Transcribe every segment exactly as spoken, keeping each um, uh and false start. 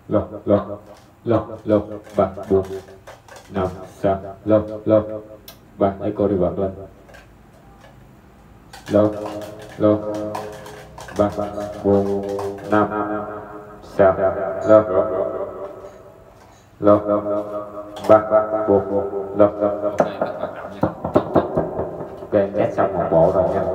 lô lô lô lô ba bốn năm sáu lô lô ba echo reverb lên lô lô ba bốn năm sáu lô lô ba bốn lô lô. Ok, test xong một bộ rồi nha.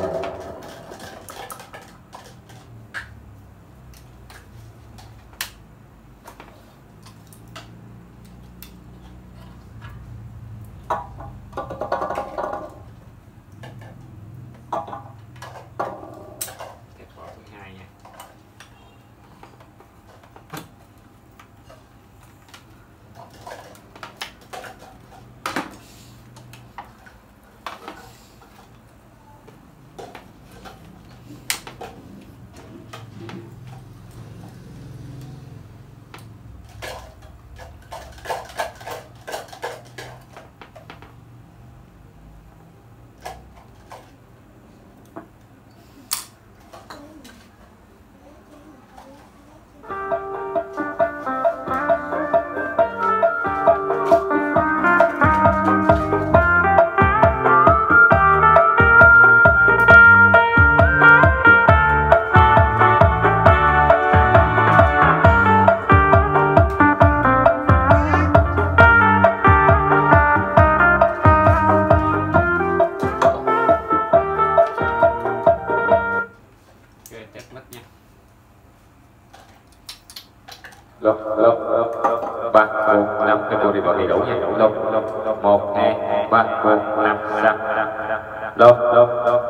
Lô lô ba bốn năm cái bộ đi vào đầy đủ nha. Lô một hai ba bốn năm sáu lô lô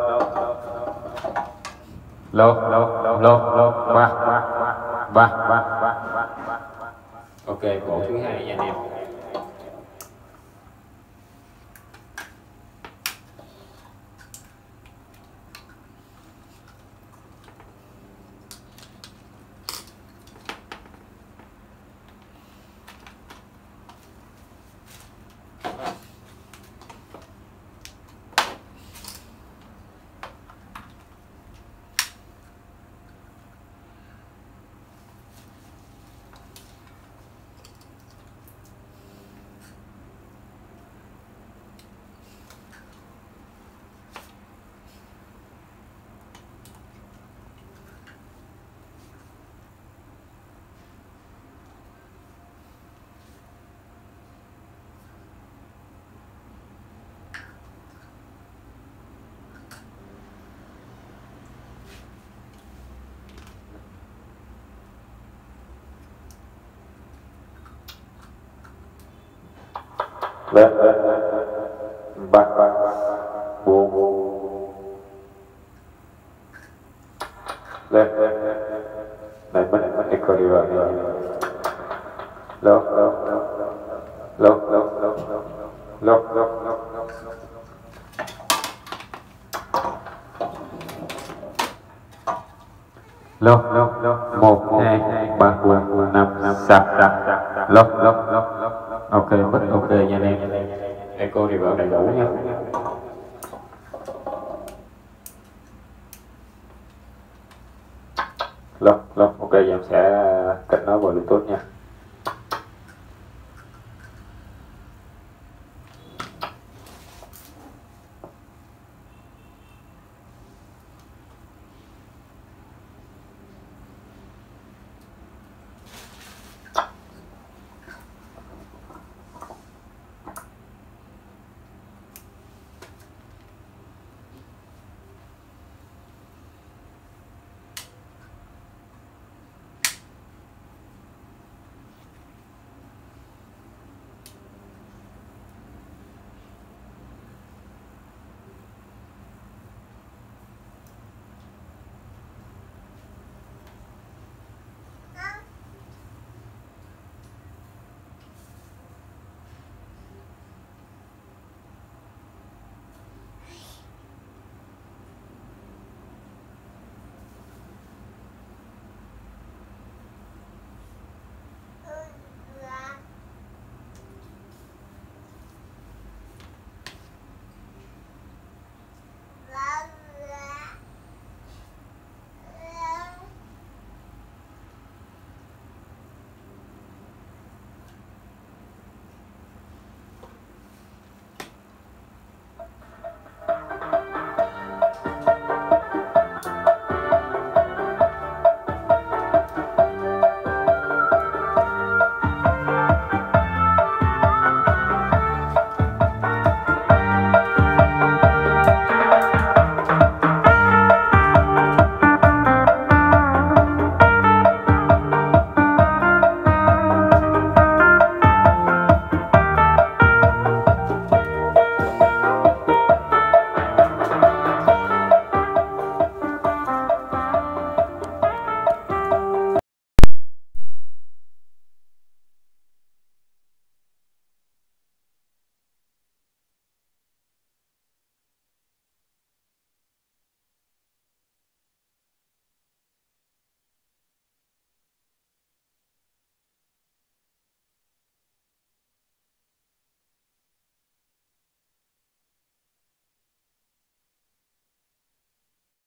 lô lô lô ba ba ba. Ok, bộ thứ hai nha anh em. Lên ba bốn lên này mình mình đi coi đi vào đi lô lô lô lô lô lô lô lô lô một hai ba bốn năm sáu lô lô lô. Ok, mất ok nha anh em. Echo thì vào đầy đủ nha. Lô lô ok, em sẽ kết nối vào Bluetooth nha.